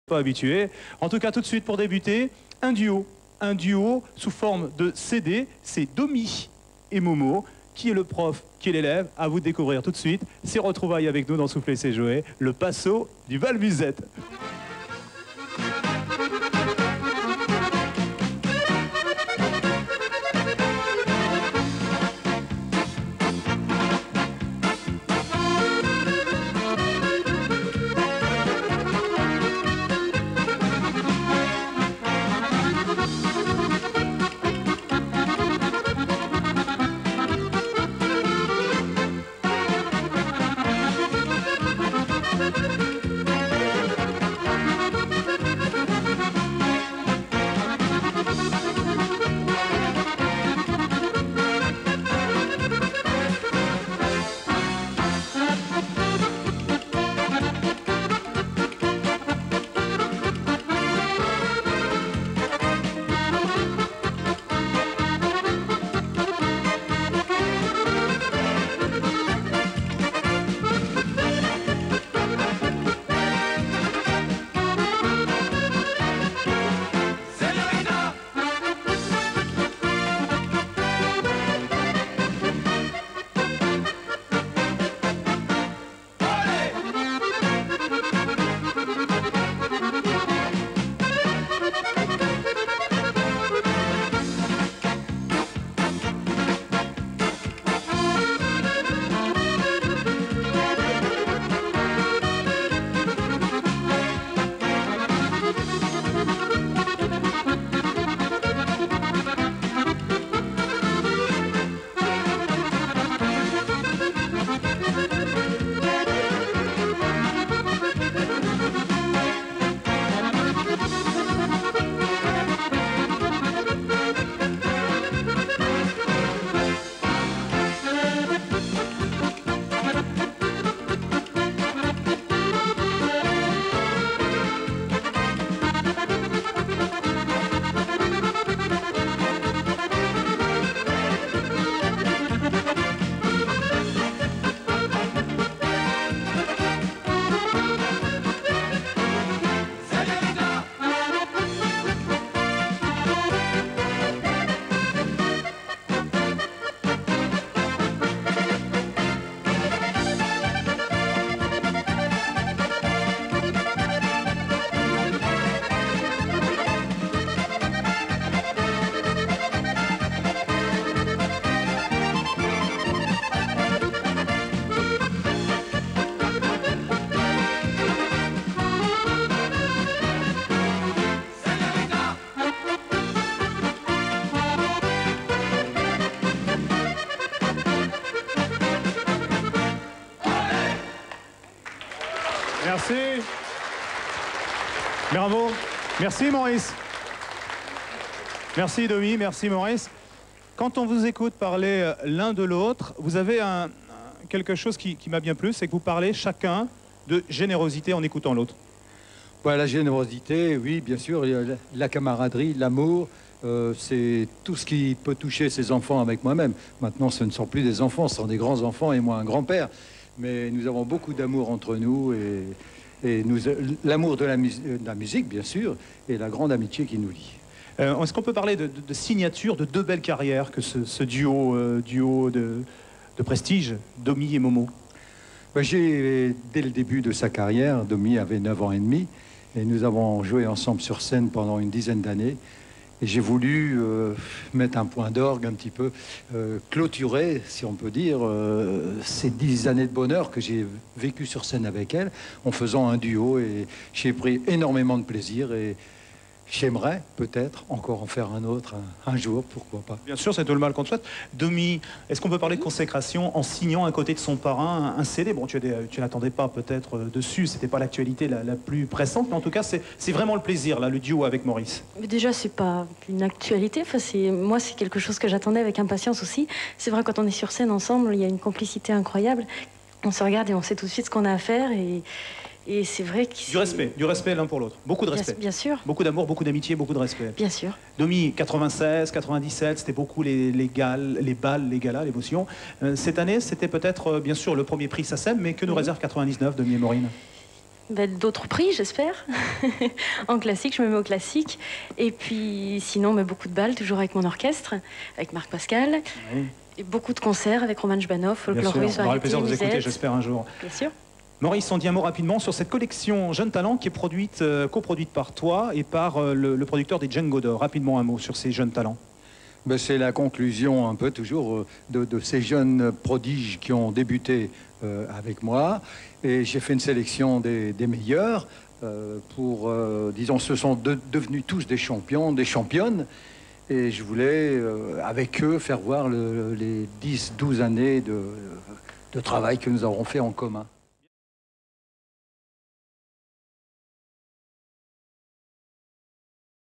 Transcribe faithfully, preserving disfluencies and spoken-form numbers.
Pas habitué. En tout cas, tout de suite pour débuter, un duo. Un duo sous forme de C D. C'est Domi et Momo. Qui est le prof, qui est l'élève? À vous de découvrir tout de suite. Ces retrouvailles avec nous dans Souffler c'est jouer. Le Passo du Val Musette. Merci. Bravo. Merci Maurice. Merci Domi, merci Maurice. Quand on vous écoute parler l'un de l'autre, vous avez un, quelque chose qui, qui m'a bien plu, c'est que vous parlez chacun de générosité en écoutant l'autre. Ouais, la générosité, oui, bien sûr, la camaraderie, l'amour, euh, c'est tout ce qui peut toucher ses enfants avec moi-même. Maintenant, ce ne sont plus des enfants, ce sont des grands-enfants et moi un grand-père. Mais nous avons beaucoup d'amour entre nous et, et l'amour de, de la musique, bien sûr, et la grande amitié qui nous lie. Euh, Est-ce qu'on peut parler de, de, de signature de deux belles carrières que ce, ce duo, euh, duo de, de prestige, Domi et Momo? Ben, j'ai, dès le début de sa carrière, Domi avait neuf ans et demi, et nous avons joué ensemble sur scène pendant une dizaine d'années. Et j'ai voulu euh, mettre un point d'orgue un petit peu, euh, clôturer, si on peut dire, euh, ces dix années de bonheur que j'ai vécu sur scène avec elle, en faisant un duo. Et j'ai pris énormément de plaisir et j'aimerais peut-être encore en faire un autre un, un jour, pourquoi pas. Bien sûr, c'est tout le mal qu'on te souhaite. Domi, est-ce qu'on peut parler de consécration en signant à côté de son parrain un, un C D? Bon, tu, tu n'attendais pas peut-être dessus, c'était pas l'actualité la, la plus pressante, mais en tout cas, c'est vraiment le plaisir, là, le duo avec Maurice. Mais déjà, c'est pas une actualité. Enfin, moi, c'est quelque chose que j'attendais avec impatience aussi. C'est vrai, quand on est sur scène ensemble, il y a une complicité incroyable. On se regarde et on sait tout de suite ce qu'on a à faire. Et, Et c'est vrai que... Du respect, du respect l'un pour l'autre. Beaucoup de respect. Bien, bien sûr. Beaucoup d'amour, beaucoup d'amitié, beaucoup de respect. Bien sûr. Domi, quatre-vingt-seize, quatre-vingt-dix-sept, c'était beaucoup les, les, gal, les balles, les galas, l'émotion. Euh, cette année, c'était peut-être, euh, bien sûr, le premier prix S A C E M, mais que nous oui. réserve quatre-vingt-dix-neuf, Domi et Maureen? Ben, d'autres prix, j'espère. En classique, je me mets au classique. Et puis, sinon, mais beaucoup de balles, toujours avec mon orchestre, avec Marc Pascal. Oui. Et beaucoup de concerts avec Roman Jbanov, Bien sûr, Folklore Russe, on aura le plaisir de vous Musette. écouter, j'espère, un jour. Bien sûr. Maurice, on dit un mot rapidement sur cette collection Jeunes Talents qui est produite, euh, coproduite par toi et par euh, le, le producteur des Django d'Or. Rapidement un mot sur ces Jeunes Talents. Ben, c'est la conclusion un peu toujours euh, de, de ces jeunes prodiges qui ont débuté euh, avec moi. Et j'ai fait une sélection des, des meilleurs euh, pour, euh, disons, ce sont de, devenus tous des champions, des championnes. Et je voulais, euh, avec eux, faire voir le, les dix douze années de, de travail que nous avons fait en commun.